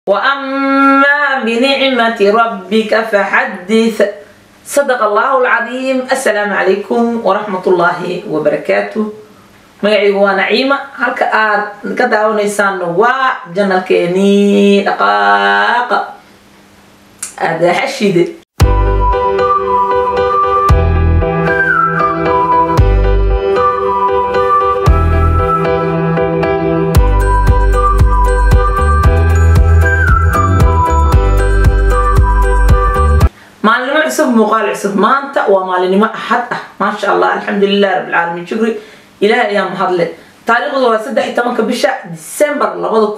وأما بنعمة ربك فحدث. صدق الله العظيم. السلام عليكم ورحمة الله وبركاته. magacaygu waa Naciima halka aad ka daawanaysaan waa janalkeeni dhaqaaqa aad hashide maalinimo cusub muuqaal cusub maanta waa maalinimo axad ah ma sha Allah alxamdulillah rabbil alamin shukri إلهي يا محضل تاريخ هو 16 بشهر ديسمبر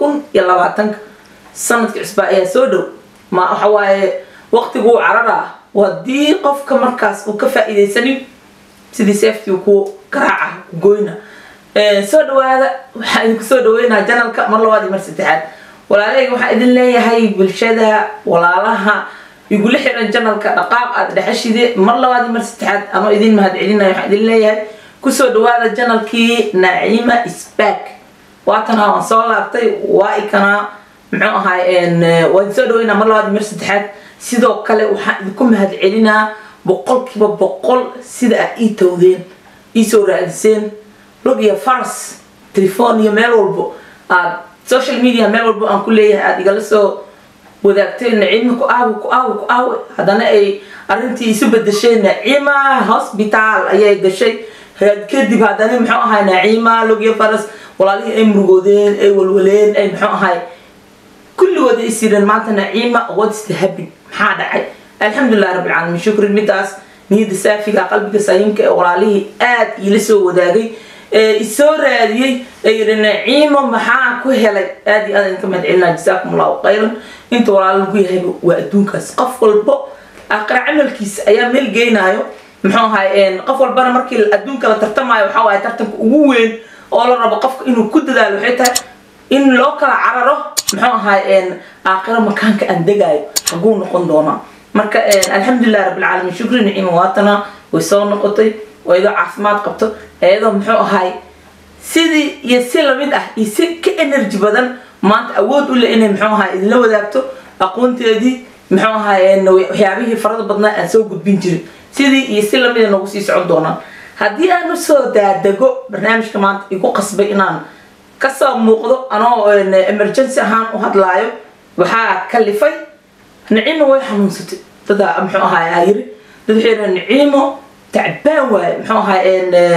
2020 سنة عصبائية سودو ما حواي وقت جو عررة ودي قف كمركز وكفى إذا سنين سيدي سيفتي وكو كراعة وقوينا سودو هذا وحايدك سودو وينها جنال كأمر وادي مرستحاد ولا عليك وحايد الله هاي بالشدة ولا لها يقول لحي الجنال كدقاق أدحشي دي مر وادي مرستحاد أما إذن ما هدعينا يحايد الله هاي كسو دوالة جنالكي نعيمة إسباك واتنا وانصال لابتاي وايكنا معوها إن وانسو دوينا مرلا وادي مرستحاد سيدو كالي وحاكم هاد علينا بقول كيبا بقول سيدا إيتوذين إيسو رأيسين لوغيا فارس تليفون يميل والبو سوشيال ميديا ميل والبو أن كلية هاد يقالسو وذاكتين نعيمة كو هادانا أي أرنتي يسوب الدشي نعيمة هوسبيتال أي دشي كدب هذا محوها نعيمة لوجي فرس ولا ليه أي مرقودين أي والولين أي محوها كل وده يصير معناته نعيمة وده استهبل محادا عي الحمد لله رب العالمين شكر المتاس نيد سافي قلبك سايمك ولا ليه يلسو وداقي السورة هذه أي نعيمة محاك وهلا هذه أنا إنكم مدعينا جزاكم الله خيرا أنتوا ولا ليه وأدونك سقف والبو أقرأ عمل كيس أيام مل جينايو محوها إن قفل بنا مركي الأدون كلا ترتمع وحاول ترتم وين أول ربع قف إنه كد ذا لحيتها إن لو كلا عرره محوها إن آخر مكان كأندجاي حقون نقندونا مرك الحمد لله رب العالمين شكر نعيم واتنا ويصون نقطي وإذا عثمات قبته هذا محوها سيدي يسيل مده يسيل كإنرجي بدن ما أنت أود ولا إنه محوها إذا لو ذاكته أقول تدي محوها إنه وحيابيه فرض بدنا أسوق بنجري سيدي يسلم لنا نقصي سعودنا هدي أنا سودا دقو برنامج كمان يكون قصبي إنان كسر موقض أنا إن إمرجنسي هان وهاد لايو وحا كلفي نعيمة ويحمون ستي تدا محوها هايري تدحير نعيمة تعبان ومحوها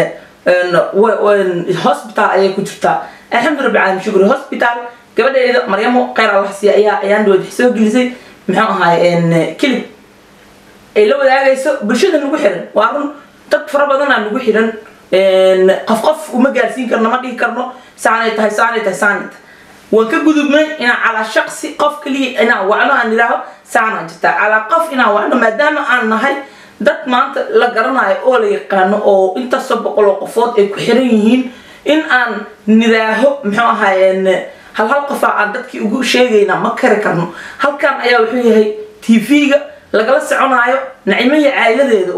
إن هوسبيتال أي كترتا الحمد لله بالعالمين شكر هوسبيتال قبل إذا مريم قير الله سيا أيان دو تحسوا جلسي محوها إن كلب لو ذاك برشة نقول حرن وارن تكفر بدنا نقول حرن قف وما جالسين كرنا ما دي كرنا سانة وكجذب من إن على شخص قف كلي إنا وعنا أن له سانة جتا على قف إنا وعنا ما دام أن هاي دت ما أنت لقرنا أول يقانو أو أنت سبق الوقفات الحريين إن نذاه محوها إن هل قفا عندك يقول شيء ما كركنه هل كان أيها وحيه تيفيجا لقلا سعنايو نعيمية عائلة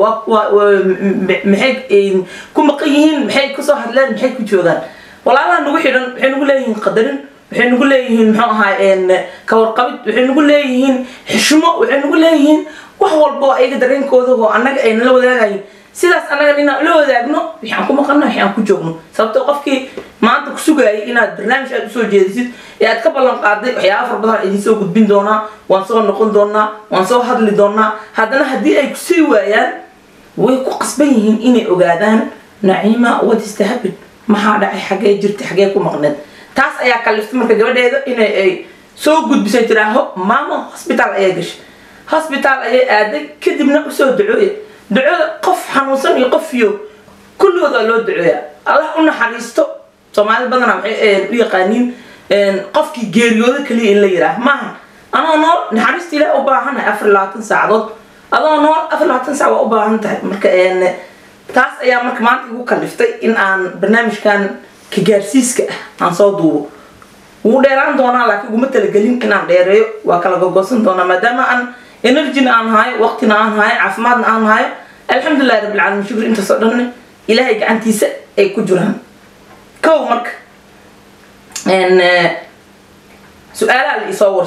محيك كم قيهين محيك كسر هذلان محيك كجودان ولا لا نقول حين نقول لهين قدرن حين نقول لهين محوها إن كورقبت وحين نقول لهين حشمة وحين نقول لهين وحول بوا أي قدرين كوده هو أنك إن لو ذاعي سيداس أنا قلنا لو ذاعنا بيحكم مقلنا بيحكم جوجنا سبب توقفك ما أنت كسوجي إن البرنامج أسوي جديد يعني تقبل قاعدة وحياة فربنا إذا سووا قد بين دونا وانصور نقول دونا وانصور هذا اللي دونا هذانا هدي أي كسوة يعني ويكون قصبين إني أجادان نعيمة وتستهبل ما حدا أي حاجة جرت حاجة مغنى تاس أي كلفت مرة جودة هذا إني أي سو قد بسيطرة ماما هوسبيتال أيجش هوسبيتال أي أدك كده بنقصه دعوة قف حنوصل يقفيو كل هذا له دعوة الله قلنا حريستو سمعت بدنا يقانين قفكي جيريود كلي اللي يراه ما أنا نور نحرستي لا أباهنا أفرلاتن ساعدات أنا نور أفرلاتن ساعة أباهن مركان تاس أيام مركمان يقول كلفتي إن عن برنامج كان كجارسيس عن صادو وديران دونا لكن قمت تلقين كنا ديريو وكلا جوجسن دونا ما دام أن إنرجينا عن هاي وقتنا عن هاي عفماتنا عن هاي الحمد لله رب العالمين شكر أنت صدقني إلهي عن تيس أي كجرهم كومك إن سؤال اللي يصور صدق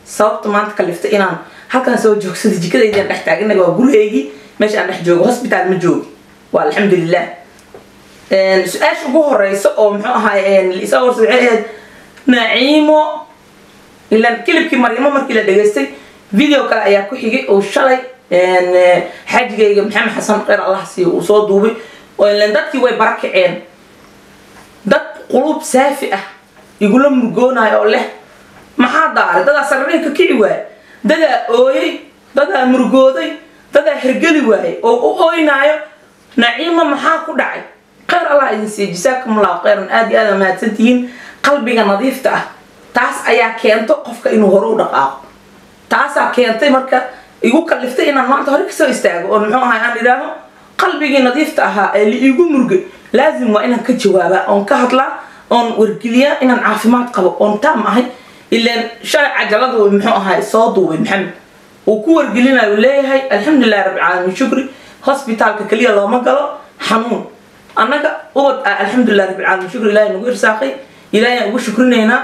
sababta maanta kaliftay inaan halkan soo joogsado jikadayda dhex taaganaga waa gurigaygi meesha aan dhex joogo hospital ma joogo waa alxamdulillah su-aasha ugu horeysa oo muxuu ahaay isa warsa waxay ahayd naciimo ilaan kilibkii maryamo markii la dhageystay video kale ayaa ku xigay oo shalay xajigayga maxamed xasan khayr allah siiyo uu soo duubay oo ilaan dadkii way barakaceen dad qulub saafi ah igula murgoonayo oo leh maxaa daaray dadaa sarriin ka kici waay dadaa ooyay dadaa murgooday dadaa hergeli waay oo u ooynaayo naciimo maxaa ku dhacay khayr allah idin siiyo jazaakumullahu khayran aad iyo aad mahadsantihiin qalbiga nadiifta ah taas ayaa keento qofka inuu hore u dhaqaaqo taasaa keentay marka igu kaliftay inaan maanta hore kasoo istaago oo muxuu ahay aan idhaaho qalbigii nadiifta ahaa ee liigu murgay laazim waa inaan ka jawaabaa oon ka hadlaa oon wargeliyaa inaan caafimaad qabo oon taam ahay ilaan shalay cajaladu muxuu ahay soo duubay maxamed uu ku wargelinayo leeyahay alxamdulillahi rabbil caalamiin shukri hospitaalka kaliya looma galo xanuun annaga ubad alxamdulillahi rabbil caalamiin shukri ilaahay nagu irsaaqay ilaahay aan ugu shukrinaynaa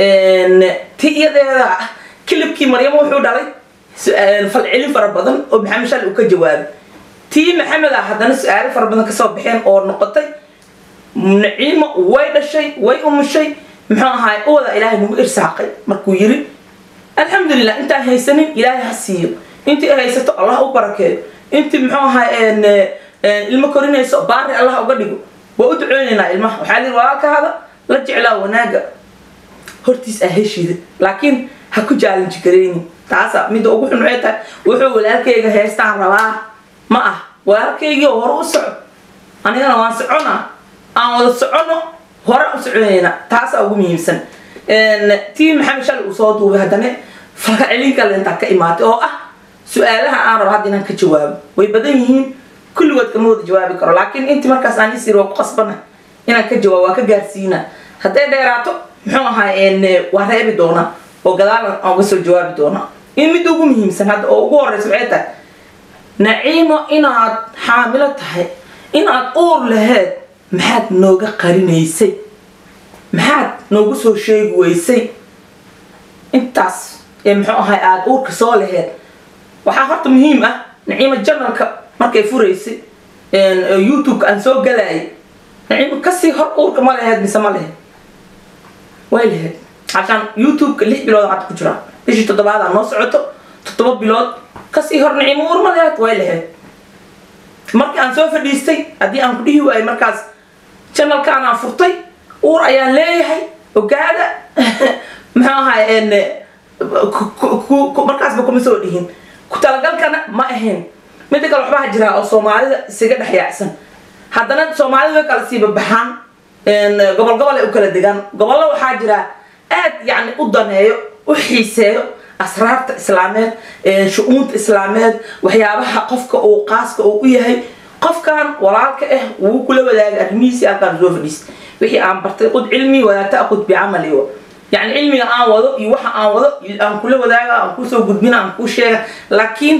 ti iyadeeda kilibkii maryamo wuxuu dhalay falcelin fara badan oo maxamed shalay uu ka jawaabay tii maxamed haddana su-aalo fara badan kasoo baxeen oo noqotay naciimo way dhashay way umushay muxuu ahaay uwada ilaahay nagu irsaaqay markuu yiri alxamdulillah intaan haysanin ilaahay ha siiyo intii haysato allah u barakeeyo intii muxuu ahaay ilmo korinayso baari allah uga dhigo waa u duceynaynaa ilmaha waxaa lihi walaalkaada la jeclaa wanaaga hortiis heshiida laakiin ha ku challenge gareyni taasa mid ugu xun waxay tahay wuxuu walaalkayga heestaan rabaa ma ah walaalkayga hore u soco anigana waan soconaa aan wada socono hore u soconayna taasa ugu muhiimsan tii maxamed shalay uu soo duubay haddana falcelin kale inta ka imaatay oo ah su'aalaha aan rabo hadda inaan ka jawaabo way badan yihiin kulligood kama wada jawaabi karo laakiin intii markaas aan isir waa ku qasbana inaan ka jawaabo waa ka gaarsiina hadday dheeraato muxuu ahaay waa reebi doonaa oo gadaalan aan uga soo jawaabi doonaa in mid ugu muhiimsan hadda oo ugu horeysa waxay tahay naciimo inaad xaamilo tahay inaad uur laheed maxaad nooga qarinaysay maxaad noogu soo sheegi weysay intaas muxuu ahaay aad uurka soo laheed waxaa horta muhiim ah naciimo janalka markay furaysay youtube aan soo galayay naciimo kasii hor uurka ma laheed mise ma laheed way laheed عشان يوتيوب ليه بلاد عاد كجرا بيجي تطبعات على نص عطو تطبع بلاد كسي هر نعيم ورملات ويلها مركز أن سوف ديستي أدي أن كده هو أي مركز channel كان عفرطي ور أيان ليه وقاعدة ما هاي إن مركز بكم مسؤولين كتلقى كان ما هين متى كل واحد جرا أو صومالي سجد حيا أحسن هذا صومالي وكلا سيب بحان إن قبل أكل الدجان قبل لو حاجة يعني قدامه وحيسه أسرار إسلامية شؤون إسلامية وحيابها قفك أو قاسك أو إياه قف كان وراك وكل ولا أرميسي أكان زوفنيس وحي عم برتقد علمي ولا تأخذ بعملي يعني علمي أنا وضع يوحى أنا وضع أن كل ولا أن كوسو قدمنا أن كوشة لكن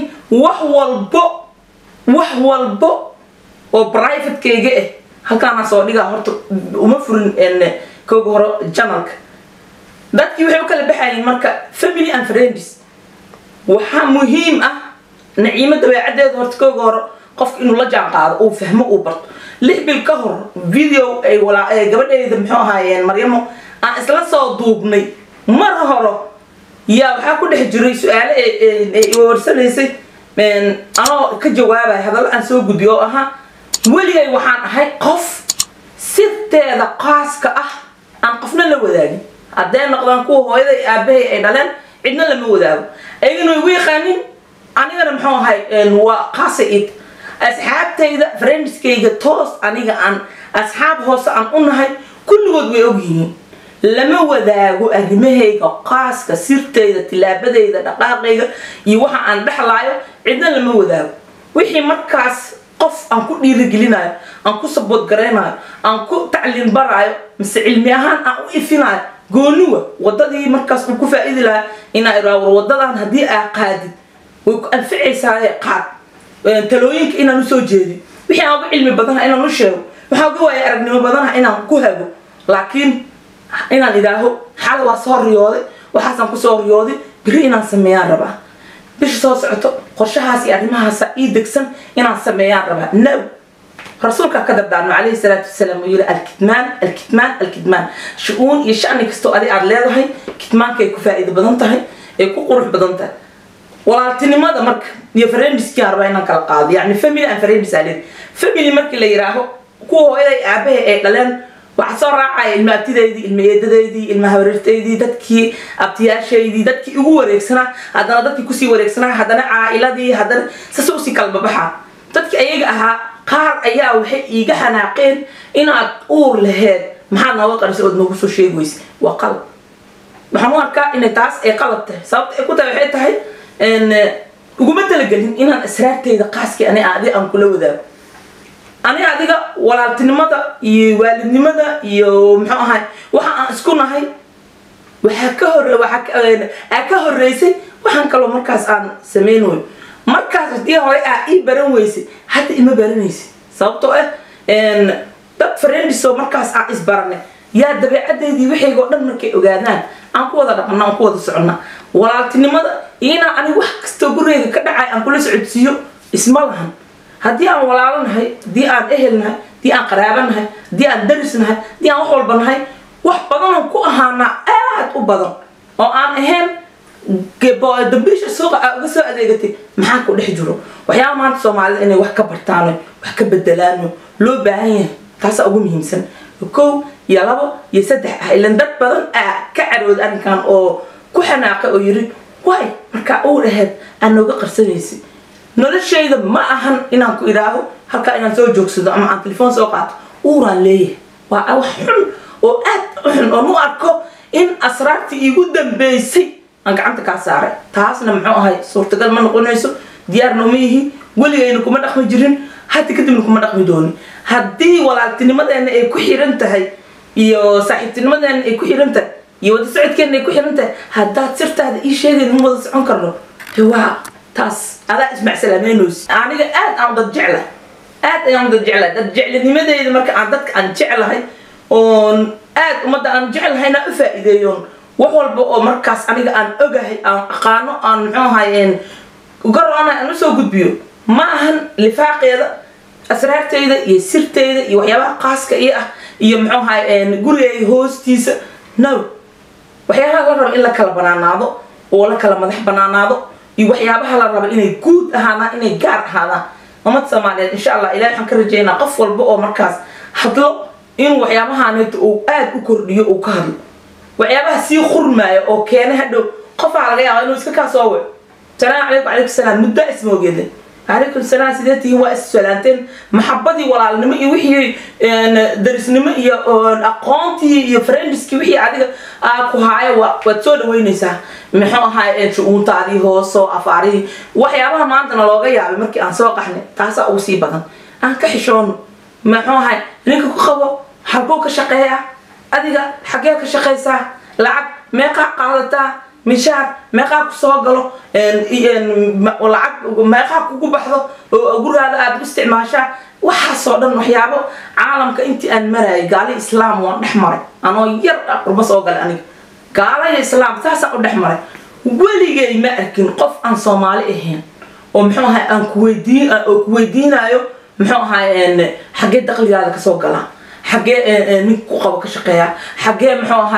وحول البو وبرايفت كيجي هكذا صادقة هرت ومفرن إن كوجور جنالك dadkii waxay u kala baxayeen marka family and friends waxa muhiim ah naciimo dabeecadeed horta ka hor qofka inuu la jaan qaado oo fahmo oo barto lix bil ka hor video ay wala ay gabadheeda muxuu ahaayeen maryamo aan isla soo duubnay mar hore yaa waxa ku dhex jiray su'aalo ay warsanaysay anoo ka jawaabay hadal aan soo gudbiyo aha waligay waxaan ahay qof sideeda qaaska ah aan qofna la wadaagin haddee noqdaan kuwa hooyaday aabahay ay dhaleen cidna lama wadaago ayagana way ugu yaqaanin anigana muxuu ahay waa qaasa'id asxaabtayda friendskayga toos aniga aan asxaab hoose aan u nahay kulligood way ogyihiin lama wadaago arrimahayga qaaska sirtayda tilaabadayda dhaqaaqayga iyo waxa aan dhexlaayo cidna lama wadaago wixii markaas qof aan ku dhiirigelinayo aan ku sabood gareynayo aan ku tacliin baraayo mise cilmi ahaan aan u ifinayo gooniwa wadadii markaas uu ku faa'iidi lahaa inaa iraawro wadadan hadii aa qaadid way ku anficaysaa qaad talooyinka inaan u soo jeedin wixii aan ugu cilmi badanahay inaan u sheego waxa ugu waaya aragnimo badanahay inaan ku hago laakiin inaan idaaho xal waa soo riyooday waxaasan ku soo riyooday biri inaan sameeyaan rabaa bish soo socoto qorshahaas iyo arrimahaas ii degsan inaan sameeyaan rabaa no rasuulka ka dardaarmay عليه الصلاة والسلام يقول الكتمان الكتمان الكتمان شؤون يشأنك استو أدي أرلاد هاي كتمان كي كفائدة بدنتها هي كقرح بدنتها ولا تني ماذا مرك يفرين بسكار بيننا كالقاضي يعني فاميلي أن فرين بسالين فاميلي مرك اللي يراهو كوه إلى أبيه لان وحصار راعي المأتي دي الميادة دي المهورت دي دتكي أبتياش دي دتكي هو ريكسنا هذا دتكي كوسي وريكسنا هذا عائلة دي هذا سسوسي كلب بحا دتكي أيجها qaar ayaa waxay iiga xanaaqeen inaad uur lahayd maxaa nooga qarisay oo nagu soo sheegays waa qalad waxaan u arkaa in taas ay qalad tahay sababta ay ku tahay waxay tahay in uguma talagelin inaan asraarteeda qaaskii aan kula wadaago adiga walaaltinimada iyo waalidnimada iyo muxuu ahay waxa aan isku nahay waxa ka horeysay waxaan kale markaas aan sameeyay markaas hadii hore ii baran weysay hadda ima baranaysi sababtoo dad friends soo markaas aan isbaranay yaa dabeecadeedii wixii oo dhan markay ogaadaan aan ku wada dhaqnaa aan ku wada soconaa walaaltinimada ina ani wax kasta guriga ka dhacay aan kula socodsiyo isma lahan hadii aan walaalanahay hadii aan ehelnahay hadii aan qaraabanahay hadii aan darisnahay hadii aan wax walba nahay wax badan ku ahaana aad u badan oo aan ahayn gabadha dambiisha suuqa uga soo adeegatay maxaa ku dhex jiro waxyaabo maanta Soomaalida inay wax ka bartaan wax ka bedelaan loo baahan yahay taas ugu muhiimsan koow iyo labo iyo saddex ilan dad badan ka carood arrinkan oo ku xanaaqay oo yiri way marka uu dhahay aan uga qarsanaysi noloshayda ma ahan inaan ku iraaho halka inaan soo joogsado ama aan telefoon soo qaato uuraan leeyahay waa wax xun oo aad xun oo mu arko in asraartii igu dambeysay aan gacanta ka saaray taasna muxuu ahay suurtagal ma noqonayso diyaar noomihi waligeena kuma dhaqmi jirin hadda kadib kuma dhaqmi dooni hadii walaaltinimadeena ay ku xiran tahay iyo saaxiibtinimadeena ay ku xiran tahay iyo wada socodkeena ay ku xiran tahay haddaad sirtaada ii sheegay in wada socon karno waa taas ada ismac salaameynus aniga aad aan dad jecla dad jeclanimadeeda marka aan dadka aan jeclahay oo aad umada aan jeclahayna u faa'iideeyo wax walba oo markaas aniga aan ogahay aan aqaano aan muxuu ahaayeen ugarana aan soo gudbiyo ma ahan lifaaqeeda asraarteeda iyo sirteeda iyo waxyaabaha qaaska iyo muxuu ahaayeen guriga hoostiisa no waxyaabaha la rabo in la kala banaanaado oo la kala madax banaanaado iyo waxyaabaha la rabo inay guud ahaadaan inay gaar ahaadaan umad Soomaaliyeed insha Allah ilaahay waxaan ka rajeynaa qof walba oo markaas hadlo in waxyaabahan uu aad u kordhiyo oo ka hadlo waxyaabaha si khurmaayo oo keenay hadhow qof laga yaabo inuu iska ka soo waco salaam alaykum salaam muddo ismoogeeday alaykum salaam sideetii waa is-salaanteen maxabadii walaalnimo iyo wixii darisnimo iyo aqoontii iyo friendski wixii adiga ku haayo waad soo dhaweynaysaa maxuu ahaa shuuntaadii hooso afaari waxyaabaha maanta looga yaabay markii aan soo qaxnay taas ugu sii badan aan ka xishoon maxuu ahaa ninka ku qabo halkoo ka shaqeeya adiga xagee ka shaqeysaa lacag meeqa qaadataa mishaar meeqa ku soo galo lacag meeqa ku baxdo oo gurigaada aad u isticmaashaa waxa soo dhan waxyaabo caalamka intii aan maray gaali islaam waan dhaxmaray anoo yar qurba soo gal aniga gaali islaam taas u dhaxmaray waligay ma arkin qof aan Soomaali ahayn oo muxuu ahaa aan ku weydiinayo muxuu ahaa xagee dakhligaada ka soo galaa حاجة نكو قبض كشقيا حاجة محوها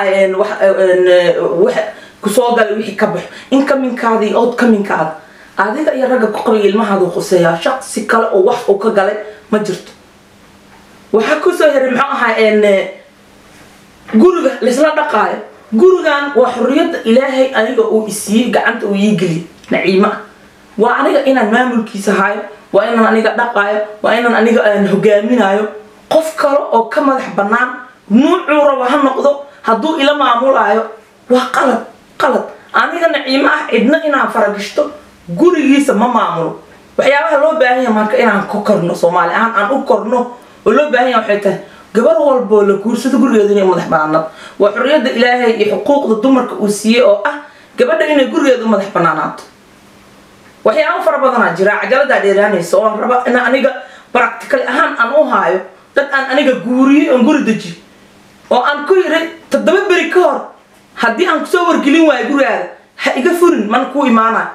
واحد كسوغا ويحي كبح إن كم من كادي أو كم من كاد هذا يا رجل قري المها ذو قصيا شخص كلا أو واحد أو كجلا ما جرت وحكوا سهر معها إن جورجا لسنا دقائق جورجان وحرية إلهي أنا جو إسي قعنت ويجلي نعيمة وأنا إن ما ملكي سهاي وإن أنا دقائق وإن أنا هجامين هايو qof kale oo ka madax banaan nuucu rabo ha noqdo haduu ila maamulayo waa qalad aniga naciima idna inaan faragishto gurigiisa ma maamulo waxyaabaha loo baahan yahay marka inaan ku korno Soomaali aan u korno oo loo baahan yahay waxay tahay gabar walba la guursado gurigeeda inay madax banaanad waa xurriyada Ilaahay iyo xuquuqda dumarka uu siiyay oo gabadha inay gurigeeda madax banaanaato waxyaabo fara badan jira cajalada dheeraanayso oo raba in aniga practical ahaan aan u haayo dad aan aniga guuriyo aan guri daji oo aan ku yiri 7 bari ka hor hadii aan soo wargelin waay guriga ha iga furin man ku imaana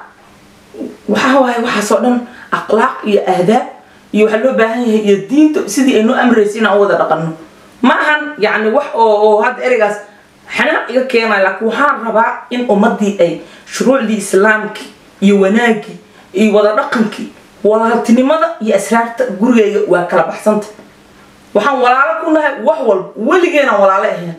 waxa soo dhan akhlaaq iyo aadaab iyo waxa loo baahan yahay iyo diinta sidii aynu amraysiin aan wada dhaqanno ma ahan yani wax oo had erigaas xanaaq iga keenay laakiin waxaan rabaa in ummadii ay shuruucdii islaamka iyo wanaagii iyo wada dhaqankii walaaltinimada iyo asraarta gurigayga waa kala baxsanta waxaan walaalo ku nahay wax walba weligeena walaalo ahayn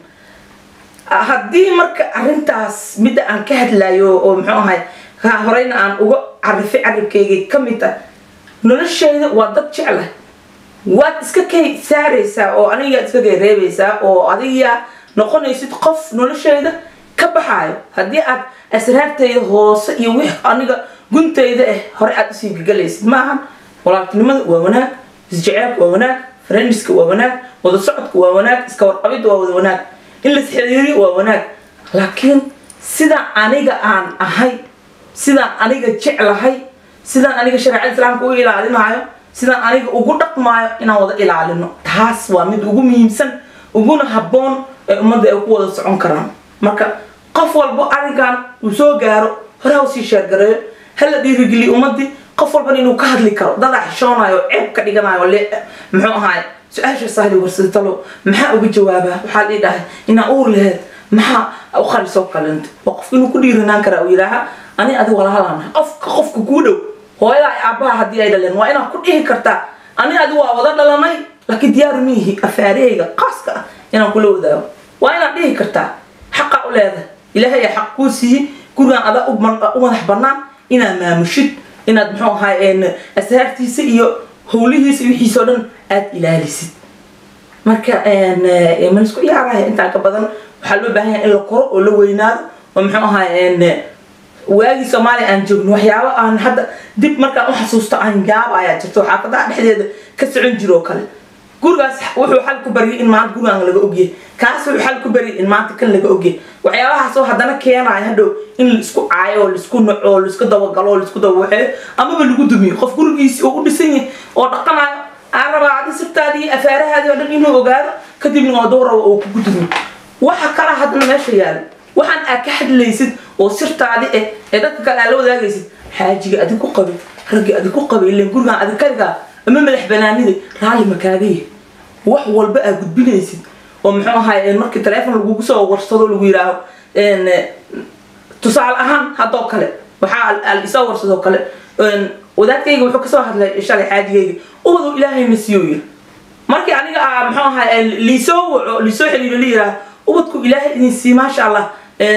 haddii marka arintaas mid aan ka hadlayo oo muxuu ahay horeyna aan uga carifay caribkayga kamid ah noloshayda waa dad jecel waad iska kay saaraysaa oo aniga iska reebaysaa oo adiga noqonaysid qof noloshayda ka baxaayo haddii aad asraartayda hoose iyo wix aniga guntayda hore aad usii galaysid maahan walaaltinimada waa wanaag isjaceelka waa wanaag friendska waa wanaag wada socodka waa wanaag iska warqabida waa wada wanaag in la xiriiriyo waa wanaag laakiin sida aniga aan ahay sida aniga jeclahay sida aniga shariicada islaamka u ilaalinayo sida aniga ugu dhaqmaayo inaan wada ilaalino taas waa mid ugu muhiimsan uguna habboon ee ummadda ay ku wada socon karaan marka qof walba arigan uu soo gaaro hore u sii sheergareeyo hala dhiirigeliyo ummadii qof walba inuu ka hadli karo dad xishoonayo ceeb ka dhiganayo muxuu ahaay su'aasha sahli warsadalo maxaa uga jawaabaa waxa la dhahay ina uur lehed maxaa u khaliso kalanta qof inuu ku dhiiranaan kara uu yiraaha ani adiga wala halana qofka ku dhow hooyada aabaha hadii ay dhaleen waa inaad ku dhihi kartaa ani adiga waa wada dhalanay laakiin diyaar mihi afaareyga qaska inaan kula wadaago waa inaad dhihi kartaa xaq u leedahay ilaahay xaq ku sii gurigan ada u madax banaan inaad maamushid inaad muxuu ahaay ashaartiisa iyo howlihiisa wixiisa dhan aad ilaalisid marka man isku yaarahay inta ka badan waxa loo baahan yahay in la koro oo la weynaado oo muxuu ahaay waagi Soomaali aan joogno waxyaabo aan hadda dib marka u xasuusto aan gaab ayaa jirto xaafadaha dhexdeeda ka socon jiro kale gurigaas wuxuu xal ku bari in maanta gurigan laga ogyahay kaas wuxuu xal ku bari in maanta kan laga ogyahay waxyaabahaas oo haddana keenay hadhow in la isku caayo la isku naco la isku dabagalo la isku dawaxay ama lagu dumiyo qof gurigiisa oo u dhisan yahay oo dhaqanayo aan rabaa aad sirtaadii afaarahaadii oo dhan inuu ogaado kadibna waa door oo ku gudumo waxa kala hadna meesha yaal waxaan aad ka hadlaysid oo sirtaadii ee dadka kale la wadaagaysid xaajiga adigu ku qabay ragga adigu ku qabay ilaa gurigan adiga kaliga ama madax banaanida raali makaagay wax walba aad gudbinaysid oo muxuu ahaay markii telefoon lagu soo warsado lagu yiraaho tusaale ahaan hadoo kale waxa al isoo warsado kale wadaadkayga wuxuu ka soo hadlay shalay xaajigayga oo ilaahay nasiyo markii aniga muxuu ahaay liisoo xiriir liira ubadku ilaahay idin si ma sha Allah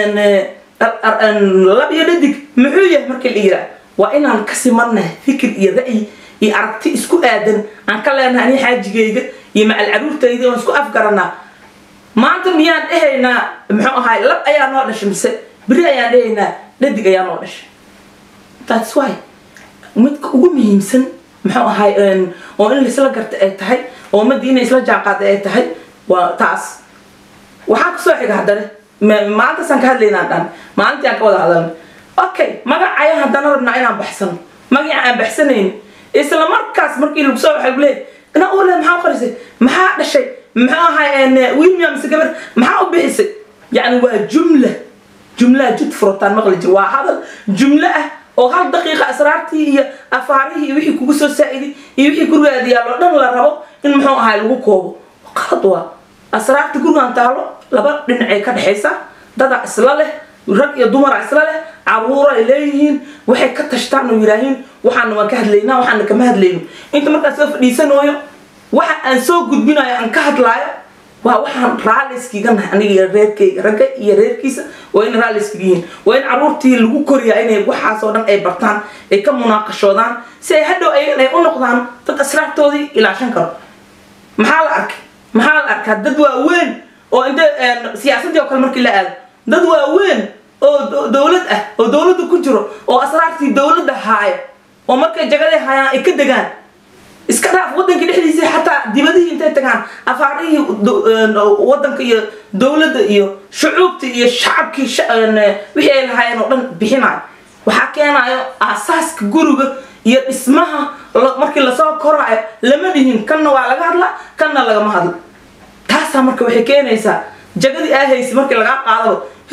labiyo dhadig muxuu yahay markii la yiraahdo waa inaan ka simannahay fikir iyo ra'yi iyo aragti isku aadan aan ka leenahay xaajigayga iyo macal caruurtayda oo isku afgarana maanta miyaan dhahaynaa muxuu ahaay lab ayaa noo dhashay mise bari ayaan dhahaynaa dhadig ayaa noo dhashay that's why midka ugu muhiimsan muxuu ahaay oo in la isla garto ay tahay oo madiina isla jaaqaad ay tahay waa taas waxa ka soo xiga hadana maanta san ka hadlaynaa dhan maanta aan ka wada hadalno okay magaca ayaa hadana rabnaa inaan baxsano magaca aan baxsanayn isla markaas markii lagu soo waxay leeyahay ina oo la maxaa qorisay maxaa dhashay maxaa ahay William Gabar maxaa u bixisay yani waa jumla jid furtaan maqli jir waa hadal jumla ah oo hal daqiiqo asraartii iyo afaarihi wixii kugu soo saaidi iyo wixii gurigaada yaalo dhan la rabo in muxuu ahay lagu koobo qalad waa asraartii gurigan taalo laba dhinacay ka dhaxaysa dad isla leh rag iyo dumar isla leh caruur ay leeyihiin waxay ka tashtaan oo yiraahin waxaan ka hadlaynaa waxaan kama hadlayno inta markaas soo fadhiisanooyo waxa aan soo gudbinayo aan ka hadlaayo waa waxaan raaliskiga aniga reerkayga ragga iyo reerkiisa waa in raaliskiga yihiin waa in caruurtii lagu koriyaa inay waxaas oo dhan ay bartaan ay ka munaaqashoodaan si ay hadhow ay u noqdaan dad asraartoodii ilaashan karo maxaa la arkay dad waaweyn oo inta siyaasadii oo kale markii la aado dad waaweyn oo dawlad ah oo dawladda ku jiro oo asraartii dawladda haayo oo markay jagada hayaan ay ka degaan iska dhaaf wadanka dhexdiisa xataa dibadii intay tagaan afaarihii wadanka iyo dawladda iyo shucuubta iyo shacabkii wixii ay lahaayeen oo dhan bixinayo waxa keenayo asaaska guriga iyo dhismaha markii la soo koraayo lama dhihin kanna waa laga hadla kanna laga ma hadla taasa marka waxay keenaysaa jagadii ay haysi markii laga qaado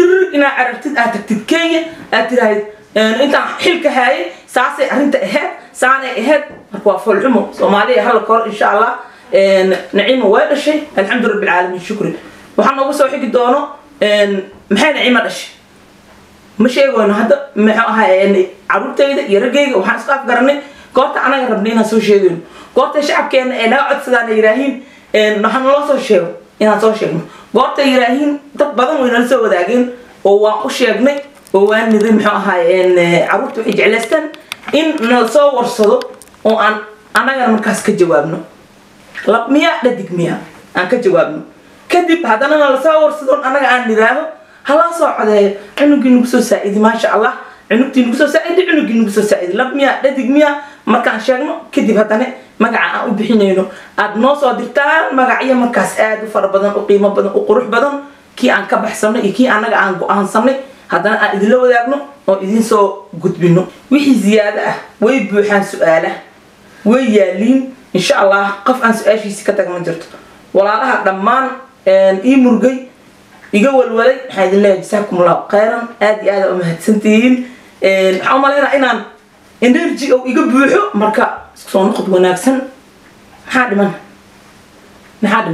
إن عرفتي أتكتب كينيا أتراهد أنت حلك هاي ساسي أنت إهاد سانة إهاد هو فل عمر صومالية هالكور إن شاء الله نعيم ولا شيء الحمد لله رب العالمين شكرا وحنا وصل حق دونه محل نعيم هذا الشيء مش يقولون هذا محها يعني عروض تيجي يرجع وحاسقف قرني قلت أنا ربنا سوي شيء قلت الشعب كان أنا أتصل يراهين نحن لا سوي شيء إن سوي شيء قلت يراهين تبغون وين نسوي ذاكين ووش يجني وين نريم محها إن عروض تيجي على إن نصور صدق وأن أنا غير مركز كجوابنا لا مية لديك مية أنا كجوابنا كذب هذا أنا نصور صدق أنا عندي ذا هلا صار هذا عنق نقص سعيد ما شاء الله عنق نقص سعيد عنق نقص سعيد لا مية لديك مية ما كان شغله كذب هذا مقع وبحينه أدنى صادرتان مقعية مركز آد وفر بدن وقيمة بدن وقروح بدن كي أنك بحسنا كي أنا عن صمني هذا أنا إذا لو ذاكنا أو إذا سو قد بينه وحي زيادة ويبوحان سؤاله ويالين إن شاء الله قف عن سؤال شيء سكتك من جرت ولا لها دمان إيه مرجي يقول ولي حيد الله جزاكم الله خيرا آدي آدي أمهات سنتين عملنا إنان إنرجي أو يقبلوا مركا صنقط وناكسن حادم نحادم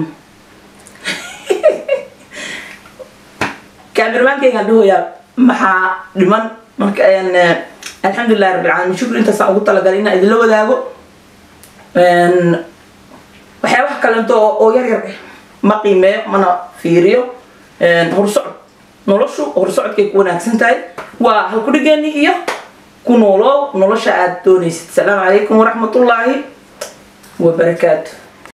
كاميرمان كي قالوا يا محا لمن مركا يعني الحمد لله رب العالمين شكرا أنت سأقول لك قالينا إذا لو ذاقوا وحيوح كلامته أو يرجع ما قيمة منا فيريو هرسعد نولشوا هرسعد كي يكون أحسن تاي وهالكل جاني إياه كنولو نولش عاد تونس السلام عليكم ورحمة الله وبركاته.